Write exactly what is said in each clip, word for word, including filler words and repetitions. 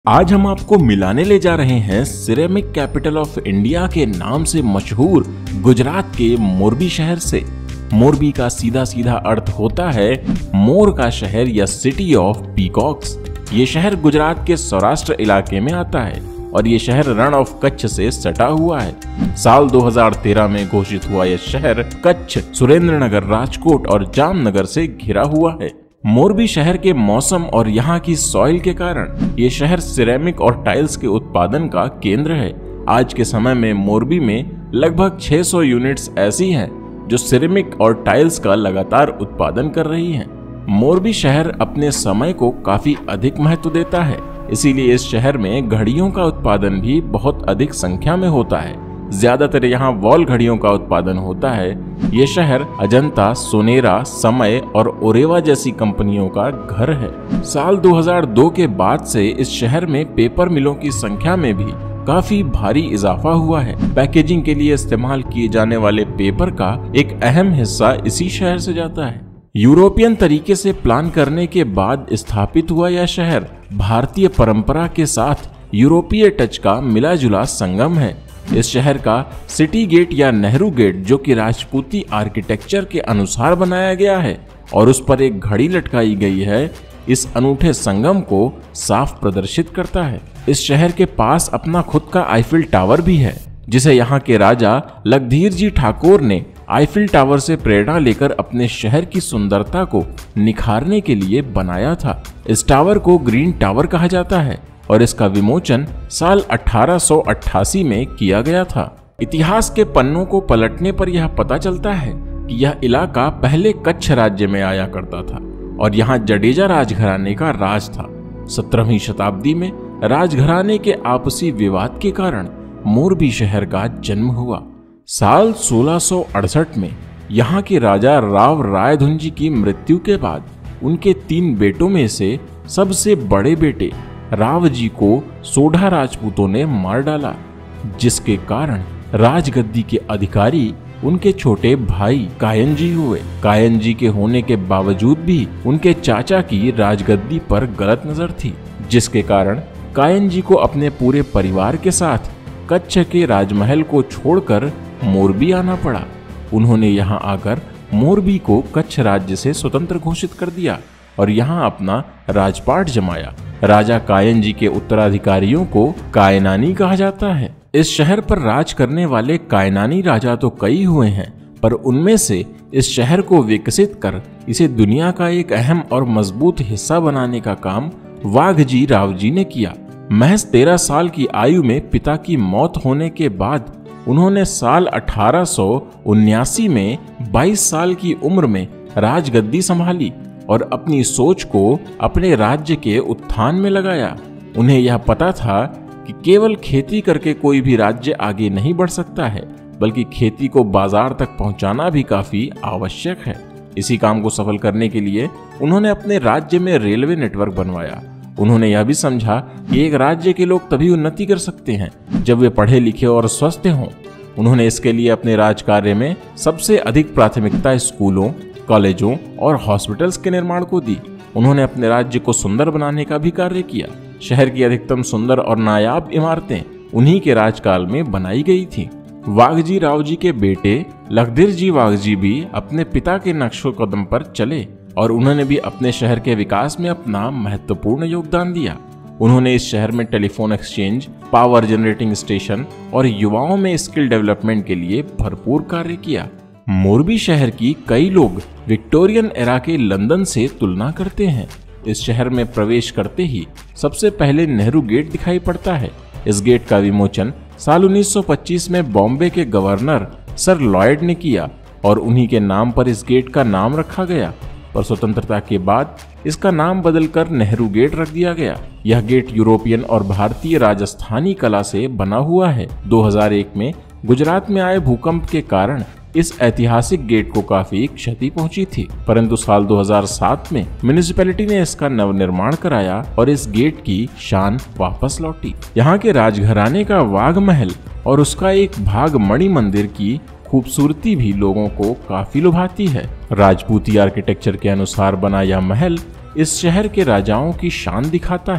आज हम आपको मिलाने ले जा रहे हैं सिरेमिक कैपिटल ऑफ इंडिया के नाम से मशहूर गुजरात के मोरबी शहर से। मोरबी का सीधा सीधा अर्थ होता है मोर का शहर या सिटी ऑफ पीकॉक्स। ये शहर गुजरात के सौराष्ट्र इलाके में आता है और ये शहर रण ऑफ कच्छ से सटा हुआ है। साल दो हज़ार तेरह में घोषित हुआ यह शहर कच्छ, सुरेंद्रनगर, राजकोट और जामनगर से घिरा हुआ है। मोरबी शहर के मौसम और यहाँ की सॉइल के कारण ये शहर सिरेमिक और टाइल्स के उत्पादन का केंद्र है। आज के समय में मोरबी में लगभग छह सौ यूनिट्स ऐसी हैं जो सिरेमिक और टाइल्स का लगातार उत्पादन कर रही हैं। मोरबी शहर अपने समय को काफी अधिक महत्व देता है, इसीलिए इस शहर में घड़ियों का उत्पादन भी बहुत अधिक संख्या में होता है। ज्यादातर यहाँ वॉल घड़ियों का उत्पादन होता है। ये शहर अजंता, सोनेरा, समय और ओरेवा जैसी कंपनियों का घर है। साल दो हज़ार दो के बाद से इस शहर में पेपर मिलों की संख्या में भी काफी भारी इजाफा हुआ है। पैकेजिंग के लिए इस्तेमाल किए जाने वाले पेपर का एक अहम हिस्सा इसी शहर से जाता है। यूरोपियन तरीके से प्लान करने के बाद स्थापित हुआ यह शहर भारतीय परंपरा के साथ यूरोपीय टच का मिला जुला संगम है। इस शहर का सिटी गेट या नेहरू गेट, जो कि राजपूती आर्किटेक्चर के अनुसार बनाया गया है और उस पर एक घड़ी लटकाई गई है, इस अनूठे संगम को साफ प्रदर्शित करता है। इस शहर के पास अपना खुद का आईफिल टावर भी है, जिसे यहाँ के राजा लखधीर जी ठाकुर ने आईफिल टावर से प्रेरणा लेकर अपने शहर की सुंदरता को निखारने के लिए बनाया था। इस टावर को ग्रीन टावर कहा जाता है और इसका विमोचन साल अठारह सौ अट्ठासी में किया गया था। इतिहास के पन्नों को पलटने पर यह पता चलता है कि यह इलाका पहले कच्छ राज्य में आया करता था और यहाँ जडेजा राजघराने का राज था। सत्रहवीं शताब्दी में राजघराने के आपसी विवाद के कारण मोरबी शहर का जन्म हुआ। साल सोलह सौ अड़सठ में यहाँ के राजा राव रायधुंजी की मृत्यु के बाद उनके तीन बेटों में से सबसे बड़े बेटे राव जी को सोढ़ा राजपूतों ने मार डाला, जिसके कारण राजगद्दी के अधिकारी उनके छोटे भाई कायन जी हुए। कायन जी के होने के बावजूद भी उनके चाचा की राजगद्दी पर गलत नजर थी, जिसके कारण कायन जी को अपने पूरे परिवार के साथ कच्छ के राजमहल को छोड़कर मोरबी आना पड़ा। उन्होंने यहाँ आकर मोरबी को कच्छ राज्य से स्वतंत्र घोषित कर दिया और यहाँ अपना राजपाट जमाया। राजा कायन जी के उत्तराधिकारियों को कायनानी कहा जाता है। इस शहर पर राज करने वाले कायनानी राजा तो कई हुए हैं, पर उनमें से इस शहर को विकसित कर इसे दुनिया का एक अहम और मजबूत हिस्सा बनाने का काम वाघजी राव जी ने किया। महज तेरह साल की आयु में पिता की मौत होने के बाद उन्होंने साल अठारह सौ उन्यासी में बाईस साल की उम्र में राजगद्दी संभाली और अपनी सोच को अपने राज्य के उत्थान में लगाया। उन्हें यह पता था कि केवल खेती करके कोई भी राज्य आगे नहीं बढ़ सकता है, बल्कि खेती को बाजार तक पहुंचाना भी काफी आवश्यक है। इसी काम को सफल करने के लिए उन्होंने अपने राज्य में रेलवे नेटवर्क बनवाया। उन्होंने यह भी समझा कि एक राज्य के लोग तभी उन्नति कर सकते हैं जब वे पढ़े लिखे और स्वस्थ हों। उन्होंने इसके लिए अपने राज कार्य में सबसे अधिक प्राथमिकता स्कूलों, कॉलेजों और हॉस्पिटल्स के निर्माण को दी। उन्होंने अपने राज्य को सुंदर बनाने का भी कार्य किया। शहर की अधिकतम सुंदर और नायाब इमारतें उन्हीं के राजकाल में बनाई गई थी। वाघजी राव जी के बेटे लखधीर जी वाघजी भी अपने पिता के नक्शो कदम पर चले और उन्होंने भी अपने शहर के विकास में अपना महत्वपूर्ण योगदान दिया। उन्होंने इस शहर में telephone exchange, power generating station और युवाओं में स्किल डेवलपमेंट के लिए भरपूर कार्य किया। मोरबी शहर की कई लोग विक्टोरियन एरा के लंदन से तुलना करते हैं। इस शहर में प्रवेश करते ही सबसे पहले नेहरू गेट दिखाई पड़ता है। इस गेट का विमोचन साल उन्नीस सौ पच्चीस में बॉम्बे के गवर्नर सर लॉयड ने किया और उन्हीं के नाम पर इस गेट का नाम रखा गया, पर स्वतंत्रता के बाद इसका नाम बदलकर नेहरू गेट रख दिया गया। यह गेट यूरोपियन और भारतीय राजस्थानी कला से बना हुआ है। दो हज़ार एक में गुजरात में आए भूकंप के कारण इस ऐतिहासिक गेट को काफी क्षति पहुंची थी, परंतु साल दो हज़ार सात में म्युनिसिपैलिटी ने इसका नवनिर्माण कराया और इस गेट की शान वापस लौटी। यहाँ के राजघराने का वाघ महल और उसका एक भाग मणि मंदिर की खूबसूरती भी लोगों को काफी लुभाती है। राजपूती आर्किटेक्चर के अनुसार बना यह महल इस शहर के राजाओं की शान दिखाता है।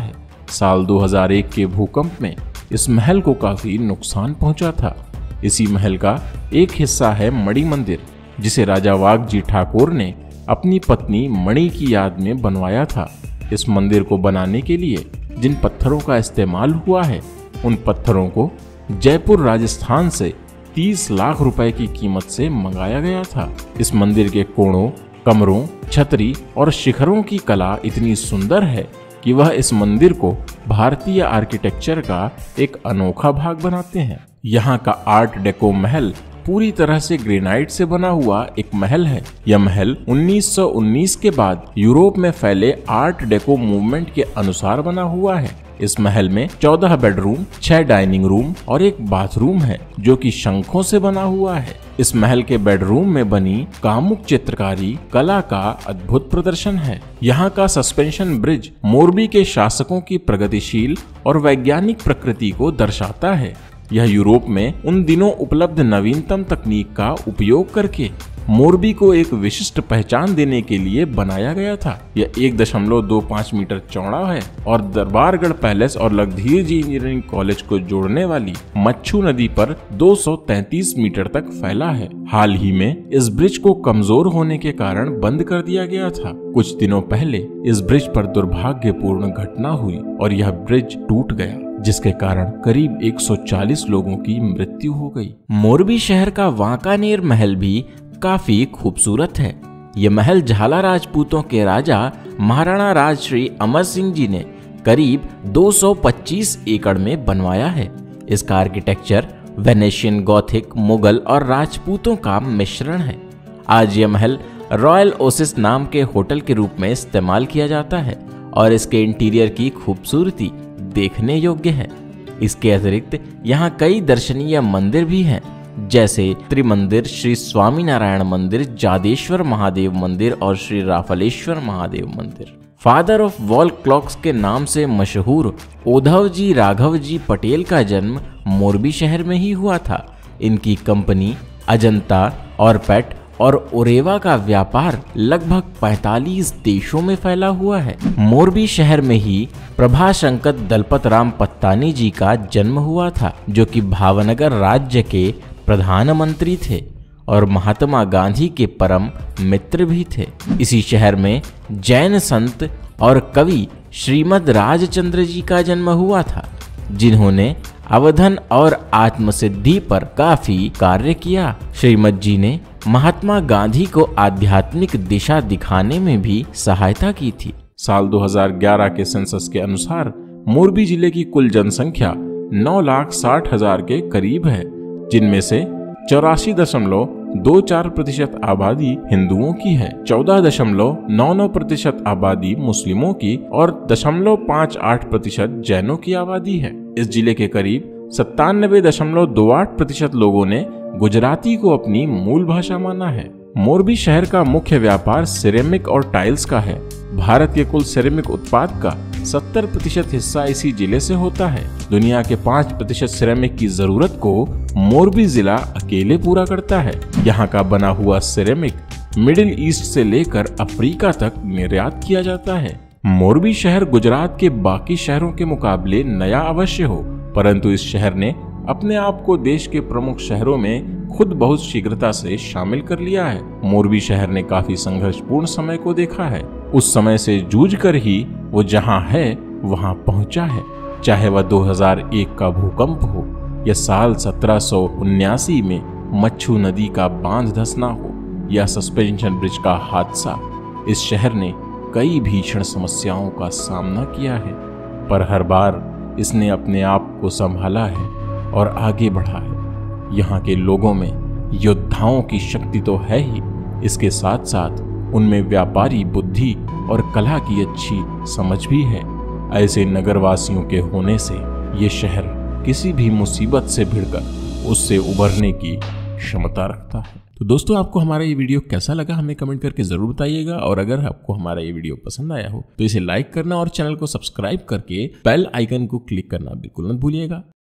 साल दो हज़ार एक के भूकंप में इस महल को काफी नुकसान पहुंचा था। इसी महल का एक हिस्सा है मणि मंदिर, जिसे राजा वाघजी ठाकुर ने अपनी पत्नी मणि की याद में बनवाया था। इस मंदिर को बनाने के लिए जिन पत्थरों का इस्तेमाल हुआ है, उन पत्थरों को जयपुर राजस्थान से तीस लाख रुपए की कीमत से मंगाया गया था। इस मंदिर के कोणों, कमरों, छतरी और शिखरों की कला इतनी सुंदर है कि वह इस मंदिर को भारतीय आर्किटेक्चर का एक अनोखा भाग बनाते हैं। यहाँ का आर्ट डेको महल पूरी तरह से ग्रेनाइट से बना हुआ एक महल है। यह महल उन्नीस सौ उन्नीस के बाद यूरोप में फैले आर्ट डेको मूवमेंट के अनुसार बना हुआ है। इस महल में चौदह बेडरूम, छह डाइनिंग रूम और एक बाथरूम है, जो कि शंखों से बना हुआ है। इस महल के बेडरूम में बनी कामुक चित्रकारी कला का अद्भुत प्रदर्शन है। यहाँ का सस्पेंशन ब्रिज मोरबी के शासकों की प्रगतिशील और वैज्ञानिक प्रकृति को दर्शाता है। यह यूरोप में उन दिनों उपलब्ध नवीनतम तकनीक का उपयोग करके मोरबी को एक विशिष्ट पहचान देने के लिए बनाया गया था। यह एक दशमलव दो पाँच मीटर चौड़ा है और दरबारगढ़ पैलेस और लखधीर जी इंजीनियरिंग कॉलेज को जोड़ने वाली मच्छू नदी पर दो सौ तैंतीस मीटर तक फैला है। हाल ही में इस ब्रिज को कमजोर होने के कारण बंद कर दिया गया था। कुछ दिनों पहले इस ब्रिज पर दुर्भाग्यपूर्ण घटना हुई और यह ब्रिज टूट गया, जिसके कारण करीब एक सौ चालीस लोगों की मृत्यु हो गई। मोरबी शहर का वांकानेर महल भी काफी खूबसूरत है। ये महल झाला राजपूतों के राजा महाराणा राजश्री अमर सिंह जी ने करीब दो सौ पच्चीस एकड़ में बनवाया है। इसका आर्किटेक्चर वेनेशियन, गॉथिक, मुगल और राजपूतों का मिश्रण है। आज यह महल रॉयल ओसिस नाम के होटल के रूप में इस्तेमाल किया जाता है और इसके इंटीरियर की खूबसूरती देखने योग्य है। इसके अतिरिक्त यहाँ कई दर्शनीय मंदिर भी हैं, जैसे त्रिमंदिर, श्री स्वामीनारायण मंदिर, जादेश्वर महादेव मंदिर और श्री राफलेश्वर महादेव मंदिर। फादर ऑफ वॉल क्लॉक्स के नाम से मशहूर उद्धव जी राघव जी पटेल का जन्म मोरबी शहर में ही हुआ था। इनकी कंपनी अजंता, ऑरपेट और ओरेवा का व्यापार लगभग पैंतालीस देशों में फैला हुआ है। मोरबी शहर में ही प्रभाशंकर दलपत राम पत्तानी जी का जन्म हुआ था, जो कि भावनगर राज्य के प्रधानमंत्री थे और महात्मा गांधी के परम मित्र भी थे। इसी शहर में जैन संत और कवि श्रीमद राजचंद्र जी का जन्म हुआ था, जिन्होंने अवधन और आत्मसिद्धि पर काफी कार्य किया। श्रीमद जी ने महात्मा गांधी को आध्यात्मिक दिशा दिखाने में भी सहायता की थी। साल दो हज़ार ग्यारह के सेंसस के अनुसार मोरबी जिले की कुल जनसंख्या नौ लाख साठ हजार के करीब है, जिनमें से चौरासी दशमलव दो चार प्रतिशत आबादी हिंदुओं की है, चौदह दशमलव नौ नौ प्रतिशत आबादी मुस्लिमों की और दशमलव पाँच आठ प्रतिशत जैनों की आबादी है। इस जिले के करीब सत्तानबे दशमलव दो आठ प्रतिशत लोगों ने गुजराती को अपनी मूल भाषा माना है। मोरबी शहर का मुख्य व्यापार सिरेमिक और टाइल्स का है। भारत के कुल सिरेमिक उत्पाद का सत्तर प्रतिशत हिस्सा इसी जिले से होता है। दुनिया के पाँच प्रतिशत सिरेमिक की जरूरत को मोरबी जिला अकेले पूरा करता है। यहाँ का बना हुआ सिरेमिक मिडिल ईस्ट से लेकर अफ्रीका तक निर्यात किया जाता है। मोरबी शहर गुजरात के बाकी शहरों के मुकाबले नया अवश्य हो, परंतु इस शहर ने अपने आप को देश के प्रमुख शहरों में खुद बहुत शीघ्रता से शामिल कर लिया है। मोरबी शहर ने काफी संघर्षपूर्ण समय को देखा है। उस समय से जूझ कर ही वो जहाँ है वहाँ पहुँचा है, चाहे वह दो हज़ार एक का भूकंप हो या साल सत्रह सौ उन्यासी में मच्छू नदी का बांध धंसना हो या सस्पेंशन ब्रिज का हादसा। इस शहर ने कई भीषण समस्याओं का सामना किया है, पर हर बार इसने अपने आप को संभाला है और आगे बढ़ा है। यहाँ के लोगों में योद्धाओं की शक्ति तो है ही, इसके साथ साथ उनमें व्यापारी बुद्धि और कला की अच्छी समझ भी है। ऐसे नगरवासियों के होने से ये शहर किसी भी मुसीबत से भिड़कर उससे उबरने की क्षमता रखता है। तो दोस्तों, आपको हमारा ये वीडियो कैसा लगा हमें कमेंट करके जरूर बताइएगा, और अगर आपको हमारा ये वीडियो पसंद आया हो तो इसे लाइक करना और चैनल को सब्सक्राइब करके बेल आइकन को क्लिक करना बिल्कुल मत भूलिएगा।